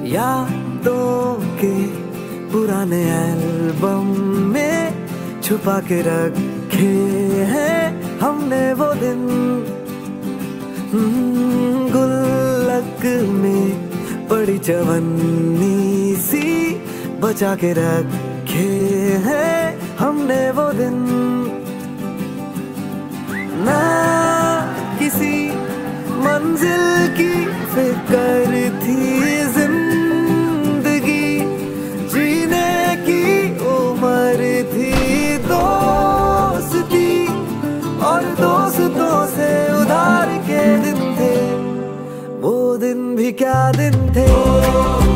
यादों के पुराने एल्बम में छुपा के रखे हैं हमने वो दिन। गुल्लक में पड़ी चवन्नी सी बचा के रखे हैं हमने वो दिन। ना किसी मंजिल की फिक्र थी, जिंदगी जीने की उम्र थी। दोस्ती और दोस्तों से उधार के दिन थे, वो दिन भी क्या दिन थे।